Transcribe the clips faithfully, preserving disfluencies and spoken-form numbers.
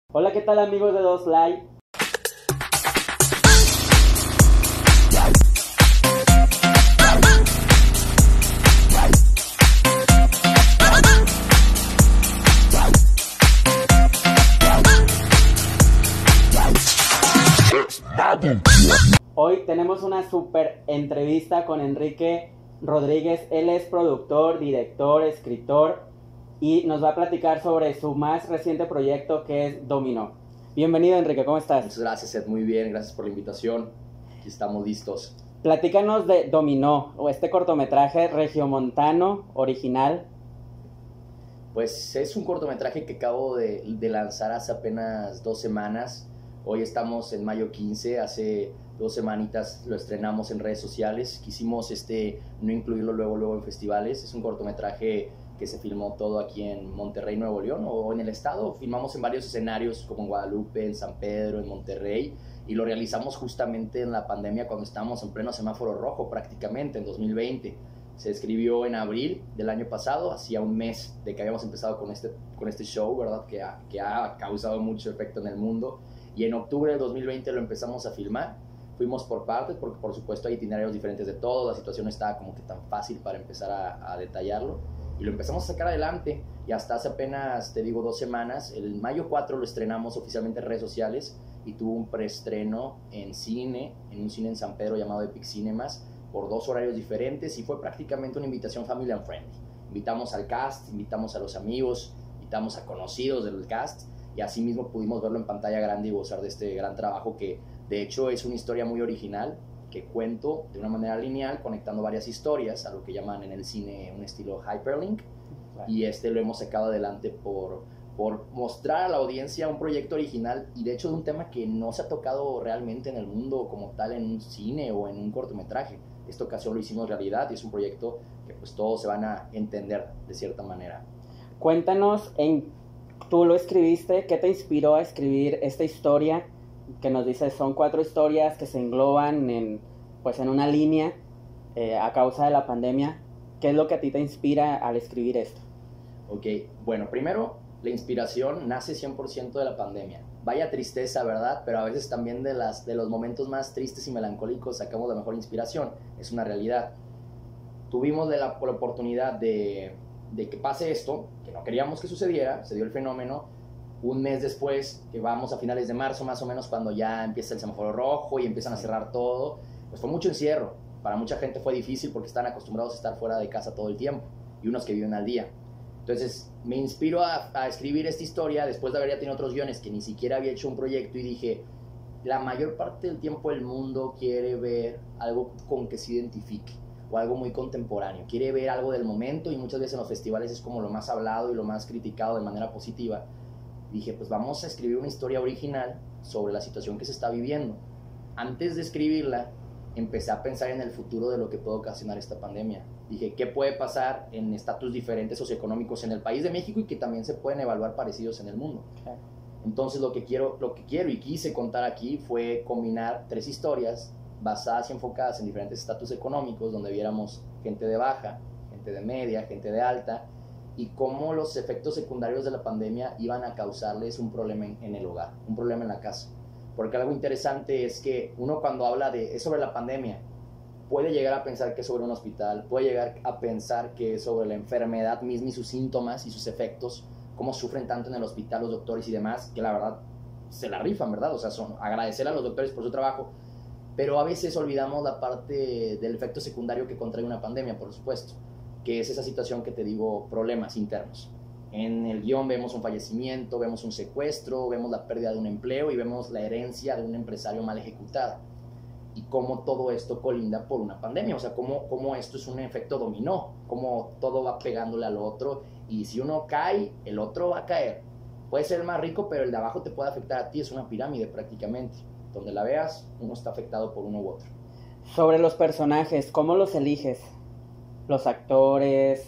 Hola, ¿qué tal amigos de Dos Like? Hoy tenemos una super entrevista con Enrique Rodríguez. Él es productor, director, escritor y nos va a platicar sobre su más reciente proyecto, que es Dominó. Bienvenido, Enrique, ¿cómo estás? Muchas gracias, Ed, muy bien, gracias por la invitación. Aquí estamos listos. Platícanos de Dominó, o este cortometraje regiomontano original. Pues es un cortometraje que acabo de, de lanzar hace apenas dos semanas. Hoy estamos en mayo quince, hace dos semanitas lo estrenamos en redes sociales. Quisimos este, no incluirlo luego, luego en festivales. Es un cortometraje que se filmó todo aquí en Monterrey, Nuevo León, o en el estado. Filmamos en varios escenarios, como en Guadalupe, en San Pedro, en Monterrey, y lo realizamos justamente en la pandemia, cuando estábamos en pleno semáforo rojo prácticamente, en dos mil veinte. Se escribió en abril del año pasado, hacía un mes de que habíamos empezado con este, con este show, ¿verdad? Que ha, que ha causado mucho efecto en el mundo. Y en octubre del dos mil veinte lo empezamos a filmar. Fuimos por partes, porque por supuesto hay itinerarios diferentes de todo, la situación no estaba como que tan fácil para empezar a, a detallarlo. Y lo empezamos a sacar adelante, y hasta hace apenas, te digo, dos semanas, el mayo cuatro lo estrenamos oficialmente en redes sociales, y tuvo un preestreno en cine, en un cine en San Pedro llamado Epic Cinemas, por dos horarios diferentes, y fue prácticamente una invitación family and friendly. Invitamos al cast, invitamos a los amigos, invitamos a conocidos del cast, y así mismo pudimos verlo en pantalla grande y gozar de este gran trabajo que de hecho es una historia muy original, que cuento de una manera lineal, conectando varias historias a lo que llaman en el cine un estilo hyperlink. Claro. Y este lo hemos sacado adelante por, por mostrar a la audiencia un proyecto original, y de hecho de un tema que no se ha tocado realmente en el mundo como tal, en un cine o en un cortometraje. Esta ocasión lo hicimos realidad, y es un proyecto que pues todos se van a entender de cierta manera. Cuéntanos, en, tú lo escribiste, ¿qué te inspiró a escribir esta historia? Que nos dices, son cuatro historias que se engloban en, pues en una línea eh, a causa de la pandemia. ¿Qué es lo que a ti te inspira al escribir esto? Ok, bueno, primero, la inspiración nace cien por ciento de la pandemia. Vaya tristeza, ¿verdad? Pero a veces también de, las, de los momentos más tristes y melancólicos sacamos la mejor inspiración. Es una realidad. Tuvimos de la, la oportunidad de, de que pase esto, que no queríamos que sucediera, se dio el fenómeno. Un mes después, que vamos a finales de marzo más o menos, cuando ya empieza el semáforo rojo y empiezan a cerrar todo, pues fue mucho encierro. Para mucha gente fue difícil porque están acostumbrados a estar fuera de casa todo el tiempo, y unos que viven al día. Entonces me inspiro a, a escribir esta historia después de haber ya tenido otros guiones, que ni siquiera había hecho un proyecto, y dije, la mayor parte del tiempo el mundo quiere ver algo con que se identifique, o algo muy contemporáneo, quiere ver algo del momento, y muchas veces en los festivales es como lo más hablado y lo más criticado de manera positiva. Dije, pues vamos a escribir una historia original sobre la situación que se está viviendo. Antes de escribirla, empecé a pensar en el futuro de lo que puede ocasionar esta pandemia. Dije, ¿qué puede pasar en estatus diferentes socioeconómicos en el país de México, y que también se pueden evaluar parecidos en el mundo? Okay. Entonces lo que quiero, lo que quiero y quise contar aquí fue combinar tres historias basadas y enfocadas en diferentes estatus económicos, donde viéramos gente de baja, gente de media, gente de alta, y cómo los efectos secundarios de la pandemia iban a causarles un problema en, en el hogar, un problema en la casa. Porque algo interesante es que uno, cuando habla de es sobre la pandemia, puede llegar a pensar que es sobre un hospital, puede llegar a pensar que es sobre la enfermedad misma y sus síntomas y sus efectos, cómo sufren tanto en el hospital los doctores y demás, que la verdad se la rifan, ¿verdad? O sea, son, agradecer a los doctores por su trabajo, pero a veces olvidamos la parte del efecto secundario que contrae una pandemia, por supuesto, que es esa situación que te digo, problemas internos. En el guión vemos un fallecimiento, vemos un secuestro, vemos la pérdida de un empleo y vemos la herencia de un empresario mal ejecutada. Y cómo todo esto colinda por una pandemia, o sea, cómo, cómo esto es un efecto dominó, cómo todo va pegándole al otro, y si uno cae, el otro va a caer. Puede ser el más rico, pero el de abajo te puede afectar a ti, es una pirámide prácticamente. Donde la veas, uno está afectado por uno u otro. Sobre los personajes, ¿cómo los eliges? Los actores.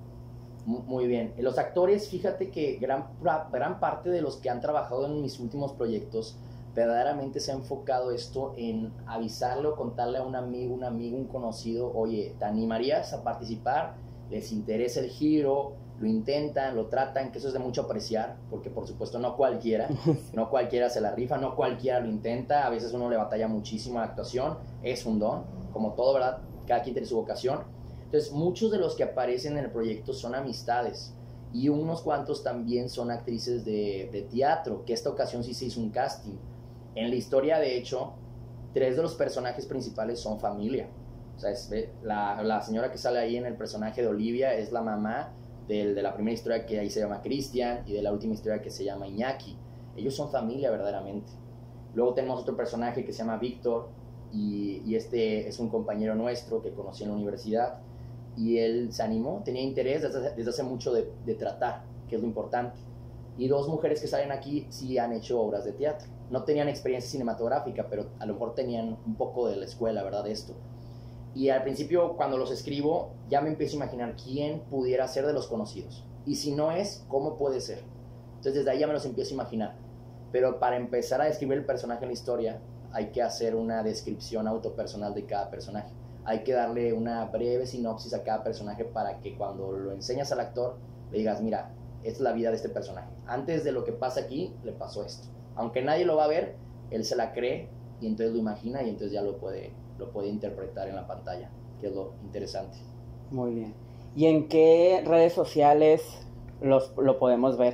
Muy bien. Los actores, fíjate que gran, gran parte de los que han trabajado en mis últimos proyectos, verdaderamente se ha enfocado esto en avisarle o contarle a un amigo, un amigo, un conocido, oye, ¿te animarías a participar? ¿Les interesa el giro? lo intentan, lo tratan, que eso es de mucho apreciar, porque por supuesto no cualquiera, no cualquiera se la rifa, no cualquiera lo intenta, a veces uno le batalla muchísimo a la actuación, es un don, como todo, ¿verdad? Cada quien tiene su vocación. Entonces, muchos de los que aparecen en el proyecto son amistades, y unos cuantos también son actrices de, de teatro, que esta ocasión sí se hizo un casting. En la historia, de hecho, tres de los personajes principales son familia. O sea, es, la, la señora que sale ahí en el personaje de Olivia es la mamá del, de la primera historia, que ahí se llama Cristian, y de la última historia, que se llama Iñaki. Ellos son familia verdaderamente. Luego tenemos otro personaje que se llama Víctor, y, y este es un compañero nuestro que conocí en la universidad, y él se animó, tenía interés desde, desde hace mucho de, de tratar, que es lo importante. Y dos mujeres que salen aquí sí han hecho obras de teatro. No tenían experiencia cinematográfica, pero a lo mejor tenían un poco de la escuela, ¿verdad? De esto. Y al principio, cuando los escribo, ya me empiezo a imaginar quién pudiera ser de los conocidos. Y si no es, ¿cómo puede ser? Entonces desde ahí ya me los empiezo a imaginar. Pero para empezar a describir el personaje en la historia, hay que hacer una descripción autopersonal de cada personaje. Hay que darle una breve sinopsis a cada personaje para que cuando lo enseñas al actor, le digas, mira, esta es la vida de este personaje. Antes de lo que pasa aquí, le pasó esto. Aunque nadie lo va a ver, él se la cree y entonces lo imagina y entonces ya lo puede, lo puede interpretar en la pantalla, que es lo interesante. Muy bien. ¿Y en qué redes sociales los, lo podemos ver,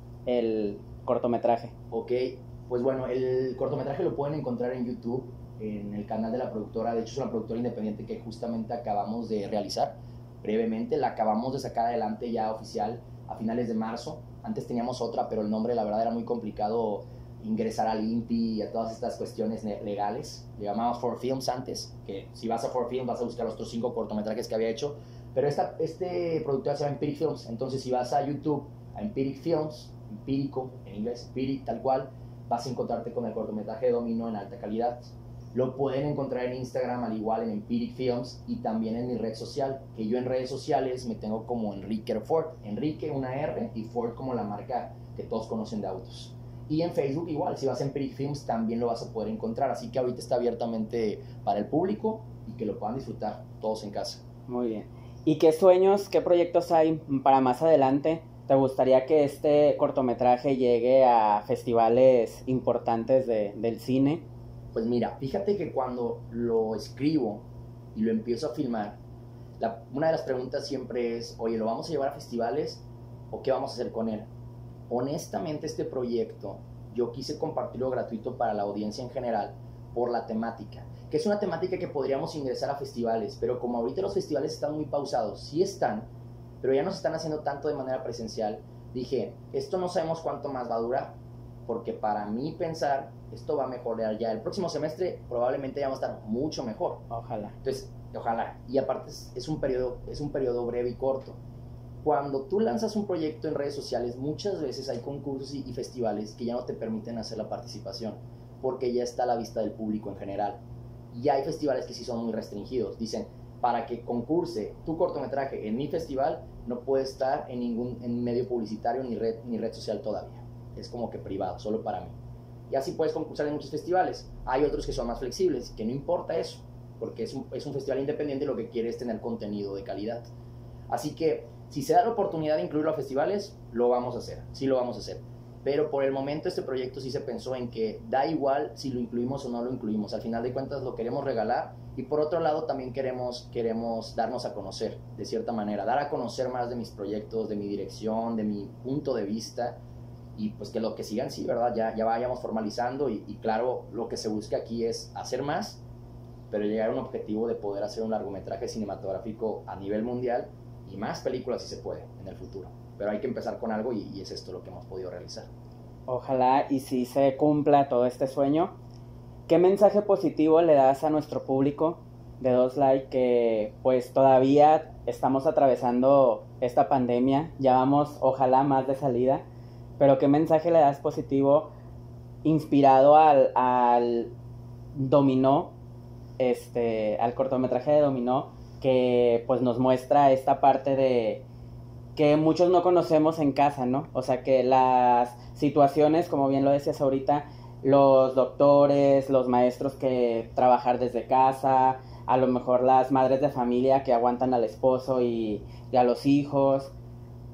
el cortometraje? Ok, pues bueno, el cortometraje lo pueden encontrar en YouTube, en el canal de la productora. De hecho es una productora independiente que justamente acabamos de realizar brevemente, la acabamos de sacar adelante ya oficial a finales de marzo. Antes teníamos otra, pero el nombre la verdad era muy complicado ingresar al I N P I y a todas estas cuestiones legales. Le llamábamos four Films antes, que si vas a four Films vas a buscar los otros cinco cortometrajes que había hecho, pero esta este productora se llama Empiric Films. Entonces si vas a YouTube, a Empiric Films, empírico en inglés, Empiric tal cual, vas a encontrarte con el cortometraje de Dominó en alta calidad. Lo pueden encontrar en Instagram al igual, en Empiric Films, y también en mi red social, que yo en redes sociales me tengo como Enrique Ford. Enrique, una R, y Ford como la marca que todos conocen de autos. Y en Facebook igual, si vas a Empiric Films también lo vas a poder encontrar, así que ahorita está abiertamente para el público y que lo puedan disfrutar todos en casa. Muy bien. ¿Y qué sueños, qué proyectos hay para más adelante? ¿Te gustaría que este cortometraje llegue a festivales importantes de, del cine? Pues mira, fíjate que cuando lo escribo y lo empiezo a filmar, la, una de las preguntas siempre es, oye, ¿lo vamos a llevar a festivales o qué vamos a hacer con él? Honestamente, este proyecto yo quise compartirlo gratuito para la audiencia en general por la temática, que es una temática que podríamos ingresar a festivales, pero como ahorita los festivales están muy pausados, sí están, pero ya no se están haciendo tanto de manera presencial, dije, esto no sabemos cuánto más va a durar, porque para mí pensar, esto va a mejorar ya. El próximo semestre probablemente ya va a estar mucho mejor. Ojalá. Entonces, ojalá. Y aparte es, es, un periodo, es un periodo breve y corto. Cuando tú lanzas un proyecto en redes sociales, muchas veces hay concursos y, y festivales que ya no te permiten hacer la participación, porque ya está a la vista del público en general. Y hay festivales que sí son muy restringidos. Dicen, para que concurse tu cortometraje en mi festival, no puede estar en ningún en medio publicitario ni red, ni red social todavía. Es como que privado, solo para mí. Y así puedes concursar en muchos festivales. Hay otros que son más flexibles, que no importa eso, porque es un, es un festival independiente y lo que quiere es tener contenido de calidad. Así que, si se da la oportunidad de incluirlo a festivales, lo vamos a hacer, sí lo vamos a hacer. Pero por el momento este proyecto sí se pensó en que da igual si lo incluimos o no lo incluimos. Al final de cuentas lo queremos regalar y por otro lado también queremos, queremos darnos a conocer de cierta manera. Dar a conocer más de mis proyectos, de mi dirección, de mi punto de vista. Y pues que lo que sigan, sí, ¿verdad? Ya, ya vayamos formalizando y, y claro, lo que se busca aquí es hacer más, pero llegar a un objetivo de poder hacer un largometraje cinematográfico a nivel mundial y más películas si se puede en el futuro. Pero hay que empezar con algo y, y es esto lo que hemos podido realizar. Ojalá y si se cumpla todo este sueño. ¿Qué mensaje positivo le das a nuestro público de Dos Like que pues todavía estamos atravesando esta pandemia? Ya vamos, ojalá, más de salida. Pero ¿qué mensaje le das positivo inspirado al, al Dominó, este, al cortometraje de Dominó, que pues nos muestra esta parte de que muchos no conocemos en casa, ¿no? O sea, que las situaciones, como bien lo decías ahorita, los doctores, los maestros que trabajar desde casa, a lo mejor las madres de familia que aguantan al esposo y, y a los hijos.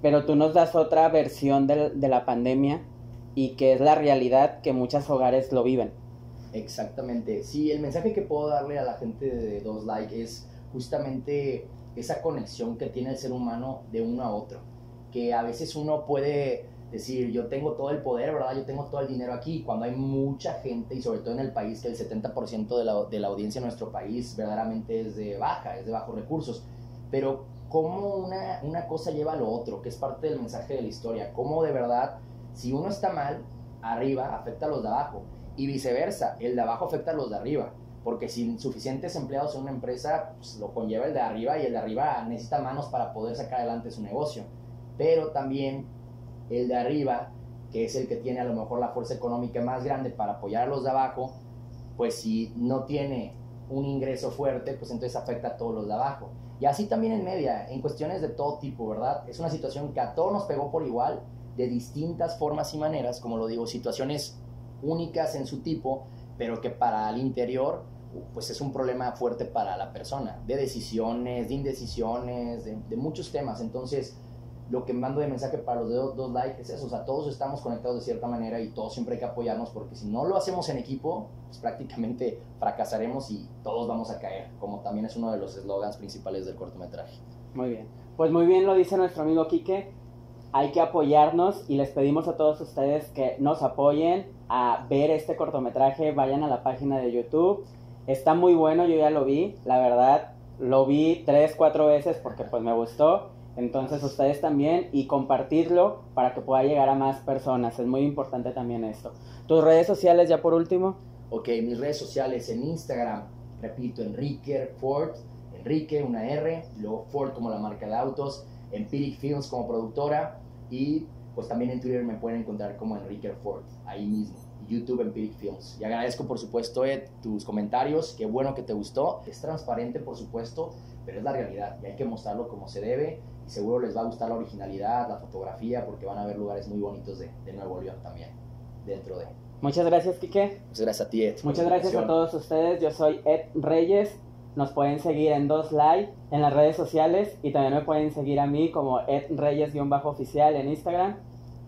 pero tú nos das otra versión de, de la pandemia y que es la realidad que muchos hogares lo viven. Exactamente. Sí, el mensaje que puedo darle a la gente de Dos Like es justamente esa conexión que tiene el ser humano de uno a otro. Que a veces uno puede decir, yo tengo todo el poder, ¿verdad? Yo tengo todo el dinero aquí, cuando hay mucha gente, y sobre todo en el país, que el setenta por ciento de la, de la audiencia en nuestro país verdaderamente es de baja, es de bajos recursos. Pero cómo una, una cosa lleva a lo otro, que es parte del mensaje de la historia. Cómo de verdad, si uno está mal, arriba afecta a los de abajo. Y viceversa, el de abajo afecta a los de arriba. Porque sin suficientes empleados en una empresa, pues lo conlleva el de arriba, y el de arriba necesita manos para poder sacar adelante su negocio. Pero también el de arriba, que es el que tiene a lo mejor la fuerza económica más grande para apoyar a los de abajo, pues si no tiene un ingreso fuerte, pues entonces afecta a todos los de abajo. Y así también en media, en cuestiones de todo tipo, ¿verdad? Es una situación que a todos nos pegó por igual, de distintas formas y maneras, como lo digo, situaciones únicas en su tipo, pero que para el interior pues es un problema fuerte para la persona, de decisiones, de indecisiones, de, de muchos temas. Entonces lo que mando de mensaje para los de Dos, dos Like es eso, o sea, todos estamos conectados de cierta manera y todos siempre hay que apoyarnos, porque si no lo hacemos en equipo, pues prácticamente fracasaremos y todos vamos a caer, como también es uno de los eslogans principales del cortometraje. Muy bien, pues muy bien lo dice nuestro amigo Quique, hay que apoyarnos y les pedimos a todos ustedes que nos apoyen a ver este cortometraje, vayan a la página de YouTube, está muy bueno, yo ya lo vi, la verdad, lo vi tres, cuatro veces porque pues me gustó. Entonces ustedes también, y compartirlo para que pueda llegar a más personas, es muy importante también esto. ¿Tus redes sociales ya por último? Ok, mis redes sociales en Instagram, repito, Enrique Ford, Enrique, una R, luego Ford como la marca de autos, Empiric Films como productora, y pues también en Twitter me pueden encontrar como Enrique Ford, ahí mismo, YouTube Empiric Films. Y agradezco por supuesto Ed, tus comentarios, qué bueno que te gustó, es transparente por supuesto, pero es la realidad y hay que mostrarlo como se debe. Y seguro les va a gustar la originalidad, la fotografía, porque van a ver lugares muy bonitos de, de Nuevo León también, dentro de... Muchas gracias, Quique. Muchas gracias a ti, Ed. Muchas gracias a todos ustedes. Yo soy Ed Reyes. Nos pueden seguir en Dos Like, en las redes sociales, y también me pueden seguir a mí como Ed Reyes-oficial en Instagram.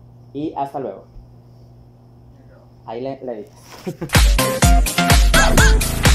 Y hasta luego. Ahí le, le dices.